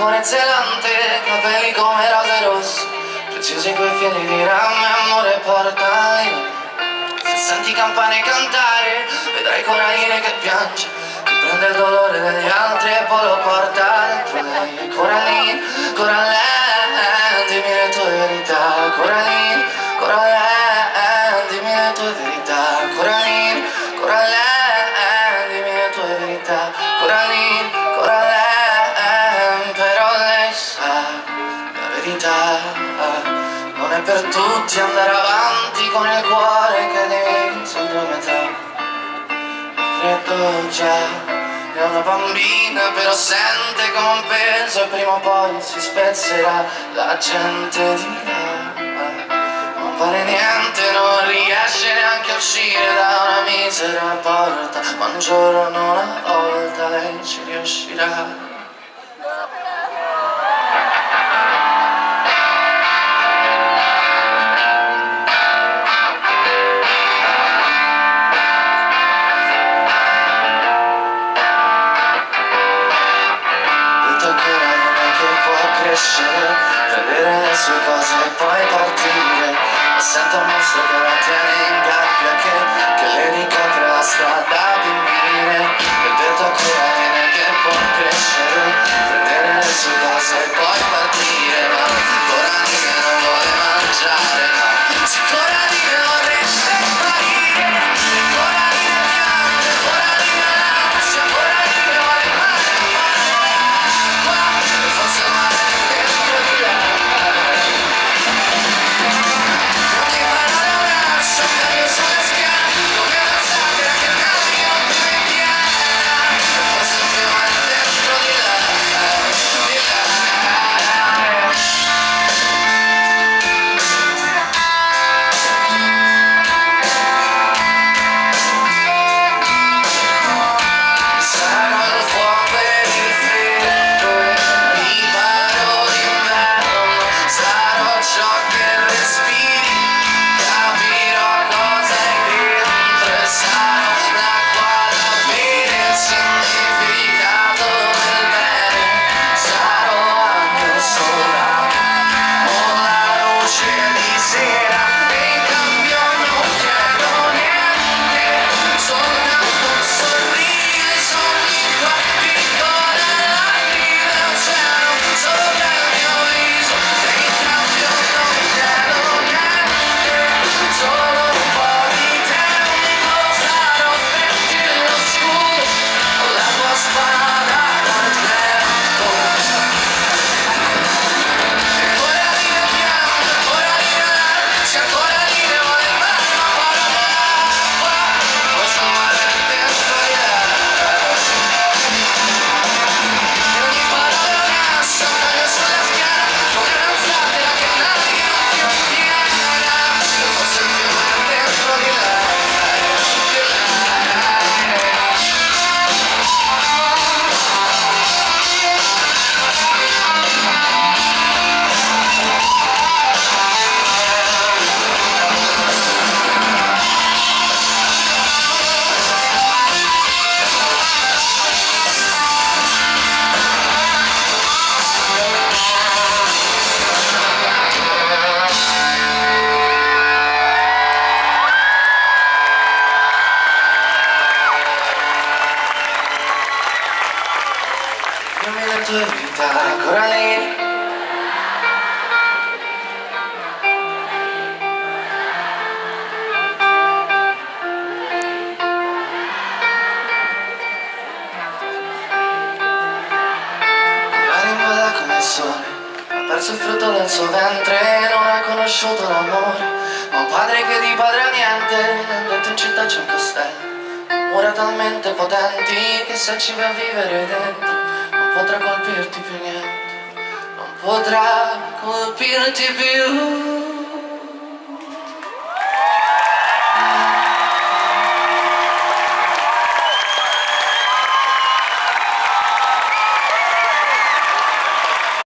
biancone zelante, capelli come rose rosse, preziosi quei fiori di rame, amore portai. Se senti campane cantare, vedrai Coraline che piange, che prende il dolore degli altri e poi lo porta dentro lei. Coraline, Coraline, dimmi le tue verità. Coraline, Coraline, dimmi le tue verità. Coraline, Coraline, dimmi le tue verità. Coraline, Coraline, però lei sa la verità. Non è per tutti andare avanti con il cuore che diviso in due metà. È freddo già, è una bambina però sente come un peso e prima o poi si spezzerà. La gente dirà non vale niente, non riesce neanche a uscire da una misera porta, ma un giorno una volta lei ci riuscirà. Vedere le sue cose e poi partire, ma sento un mostro che la tiene in gabbia, che le ricopre la strada di mine. E detto a Coraline che può crescere, prendere le sue cose e poi partire, ma Coraline non vuole mangiare, no. Se Coraline vorreste sparire, e Coraline piange, Coraline l'ansia, Coraline vuole male, qua, e forse male. Dimmi la tua verità, Coraline. Coraline vola come il sole, ha perso il frutto del suo ventre, non ha conosciuto l'amore, ma un padre che di padre ha niente. Dentro in città c'è un castello, mura talmente potenti che se ci va a vivere dentro non potrà colpirti più niente, non potrà colpirti più.